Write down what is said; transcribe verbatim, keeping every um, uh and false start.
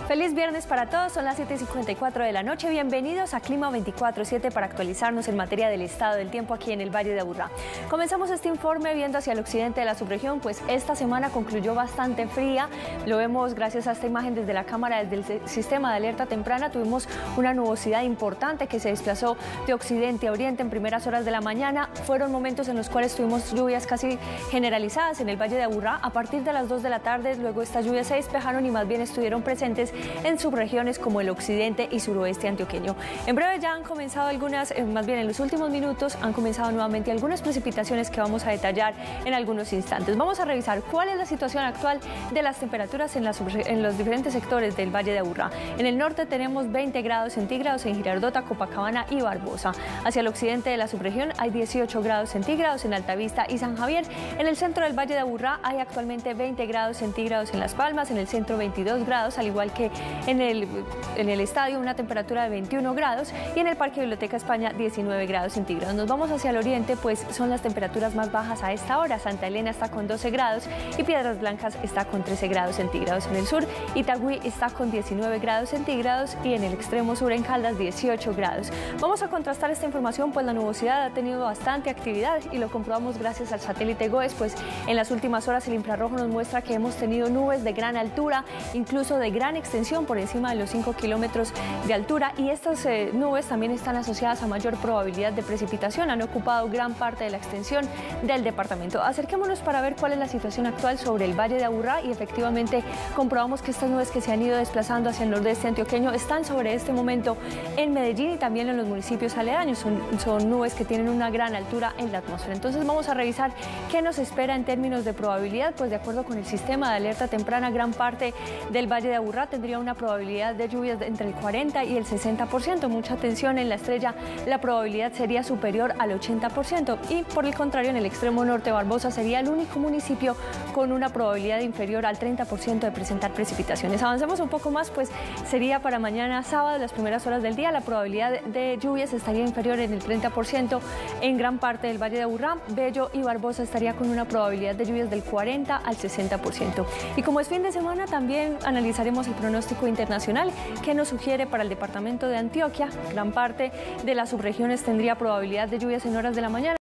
Feliz viernes para todos, son las siete y cincuenta y cuatro de la noche. Bienvenidos a Clima veinticuatro siete para actualizarnos en materia del estado del tiempo aquí en el Valle de Aburrá. Comenzamos este informe viendo hacia el occidente de la subregión, pues esta semana concluyó bastante fría. Lo vemos gracias a esta imagen desde la cámara, desde el sistema de alerta temprana. Tuvimos una nubosidad importante que se desplazó de occidente a oriente en primeras horas de la mañana. Fueron momentos en los cuales tuvimos lluvias casi generalizadas en el Valle de Aburrá. A partir de las dos de la tarde, luego estas lluvias se despejaron y más bien estuvieron presentes en subregiones como el occidente y suroeste antioqueño. En breve ya han comenzado algunas, eh, más bien en los últimos minutos, han comenzado nuevamente algunas precipitaciones que vamos a detallar en algunos instantes. Vamos a revisar cuál es la situación actual de las temperaturas en, la en los diferentes sectores del Valle de Aburrá. En el norte tenemos veinte grados centígrados en Girardota, Copacabana y Barbosa. Hacia el occidente de la subregión hay dieciocho grados centígrados en Altavista y San Javier. En el centro del Valle de Aburrá hay actualmente veinte grados centígrados en Las Palmas, en el centro veintidós grados, al igual que en el, en el estadio una temperatura de veintiuno grados y en el Parque Biblioteca España diecinueve grados centígrados. Nos vamos hacia el oriente, pues son las temperaturas más bajas a esta hora. Santa Elena está con doce grados y Piedras Blancas está con trece grados centígrados. En el sur, Itagüí está con diecinueve grados centígrados y en el extremo sur, en Caldas, dieciocho grados. Vamos a contrastar esta información, pues la nubosidad ha tenido bastante actividad y lo comprobamos gracias al satélite GOES, pues en las últimas horas el infrarrojo nos muestra que hemos tenido nubes de gran altura, incluso de gran extensión por encima de los cinco kilómetros de altura, y estas eh, nubes también están asociadas a mayor probabilidad de precipitación. Han ocupado gran parte de la extensión del departamento. Acerquémonos para ver cuál es la situación actual sobre el Valle de Aburrá y efectivamente comprobamos que estas nubes que se han ido desplazando hacia el nordeste antioqueño están sobre este momento en Medellín y también en los municipios aledaños. Son, son nubes que tienen una gran altura en la atmósfera. Entonces vamos a revisar qué nos espera en términos de probabilidad. Pues de acuerdo con el sistema de alerta temprana, gran parte del Valle de Aburrá tendría una probabilidad de lluvias de entre el cuarenta y el sesenta por ciento. Mucha atención, en la Estrella la probabilidad sería superior al ochenta por ciento y por el contrario en el extremo norte, Barbosa sería el único municipio con una probabilidad inferior al treinta por ciento de presentar precipitaciones. Avancemos un poco más, pues sería para mañana sábado, las primeras horas del día, la probabilidad de lluvias estaría inferior en el treinta por ciento en gran parte del Valle de Aburrá. Bello y Barbosa estaría con una probabilidad de lluvias del cuarenta al sesenta por ciento. Y como es fin de semana, también analizaremos el pronóstico internacional que nos sugiere para el departamento de Antioquia. Gran parte de las subregiones tendría probabilidad de lluvias en horas de la mañana.